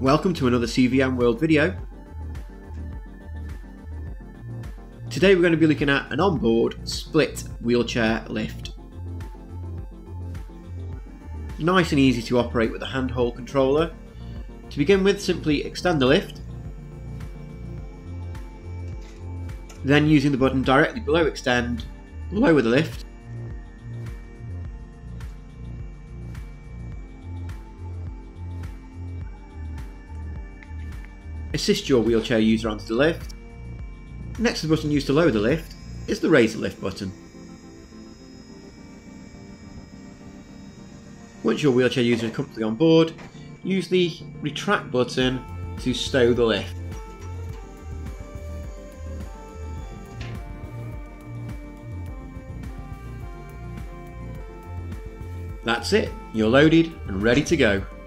Welcome to another CVM World video. Today we're going to be looking at an onboard split wheelchair lift. Nice and easy to operate with a handhold controller. To begin with, simply extend the lift. Then using the button directly below extend, lower the lift. Assist your wheelchair user onto the lift. Next to the button used to lower the lift is the raise the lift button. Once your wheelchair user is comfortably on board, use the retract button to stow the lift. That's it, you're loaded and ready to go.